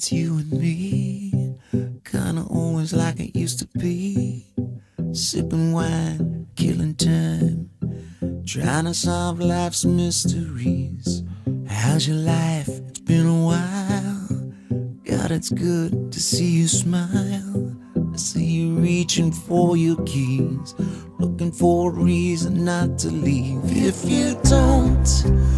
it's you and me, kinda always like it used to be. Sipping wine, killing time, trying to solve life's mysteries. How's your life? It's been a while. God, it's good to see you smile. I see you reaching for your keys, looking for a reason not to leave. If you don't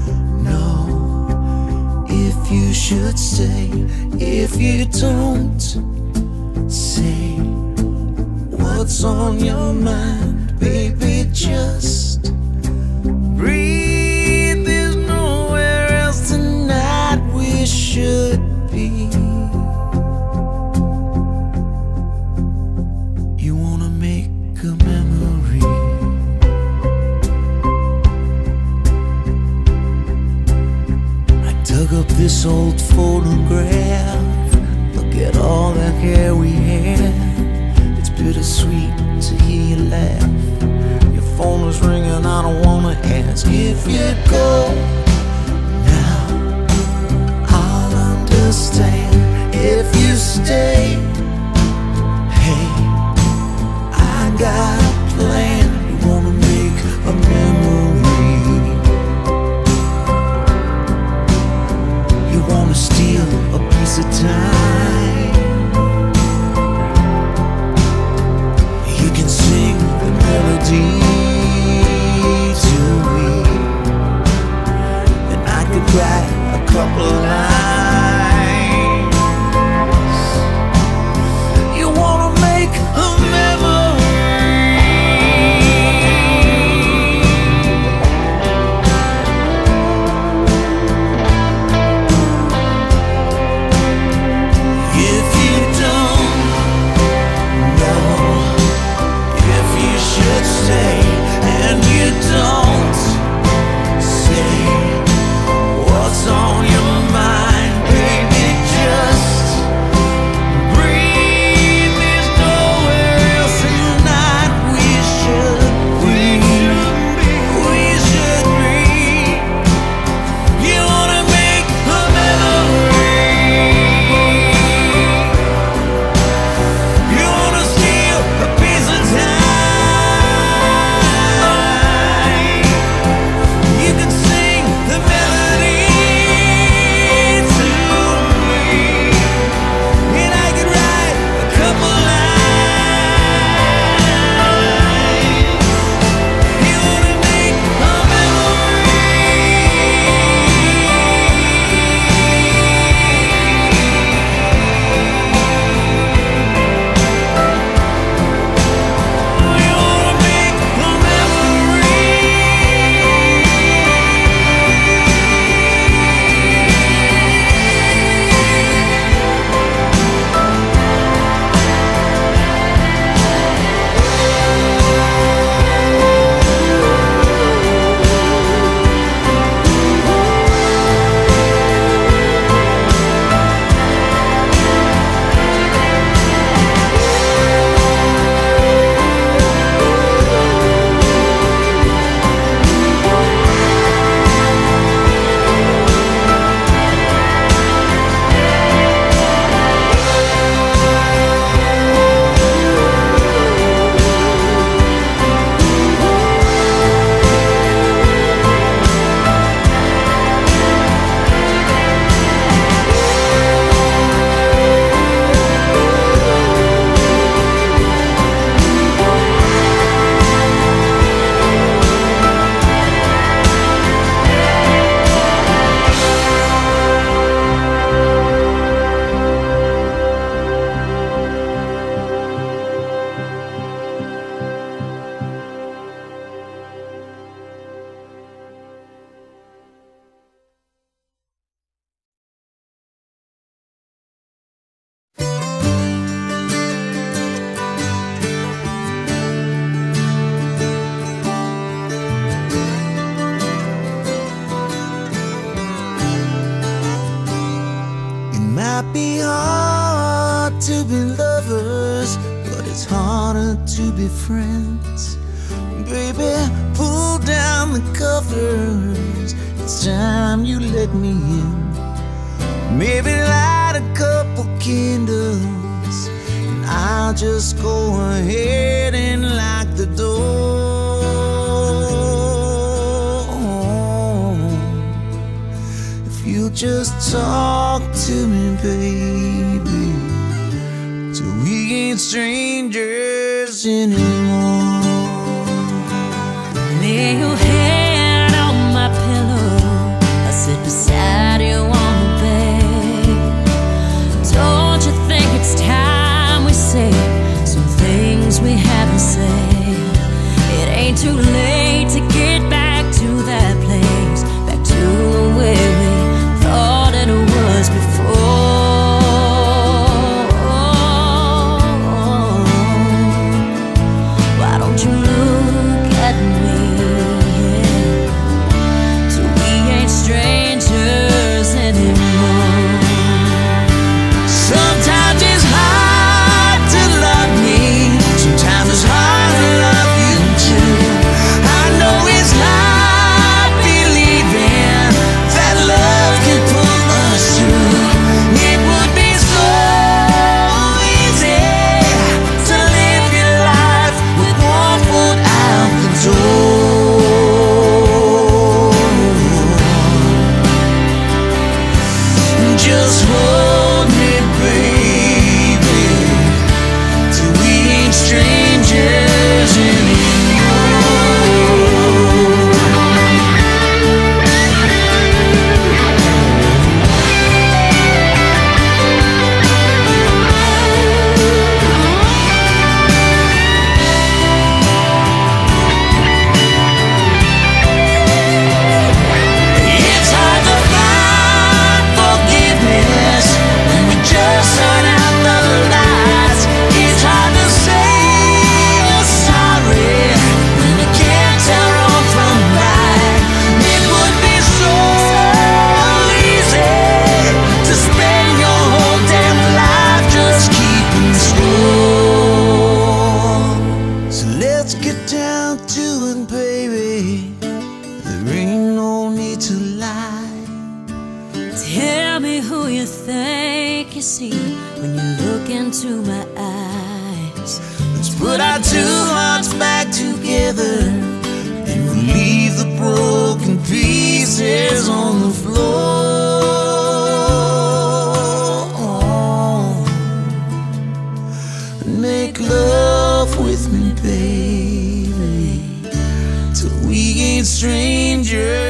know if you should stay, if you don't say what's on your mind, baby, just breathe. There's nowhere else tonight we should be. You wanna make a memory. I dug up this old photograph. Look at all the hair we had. It's bittersweet to hear you laugh. Your phone was ringing, I don't wanna ask if you'd go now. I'll understand if you stay. Hey, I got a plan. You wanna make a memory. You wanna steal a piece of time. You can sing the melody to me, and I could write a couple lines. You wanna make a memory. If you don't know if you should stay, and you don't say what's on your mind, baby, just breathe. There's nowhere else tonight we should be. You wanna make a memory. You wanna steal a piece of time. You can sing the melody to me, and I could write a couple lines. You wanna make a memory. You wanna make a memory. It might be hard to be lovers, but it's harder to be friends. Baby, pull down the covers. It's time you let me in. Maybe light a couple candles, and I'll just go ahead and lock the door. If you just talk to me, baby, till we ain't strangers anymore. Lay your head on my pillow, I sit beside you on the bed. Don't you think it's time we say some things we haven't said? It ain't too late to get back to that place, back to the way we thought it was before. Why don't you look at me? Strangers anymore. Sometimes it's hard to love me, sometimes it's hard to love you too. I know it's hard believing that love can pull us through. It would be so easy to live your life with one foot out the door. Just hold me, baby, till we ain't strangers Tell me who you think you see when you look into my eyes. Let's put our two hearts back together, and we'll leave the broken pieces on the floor. Make love with me, baby, till we ain't strangers.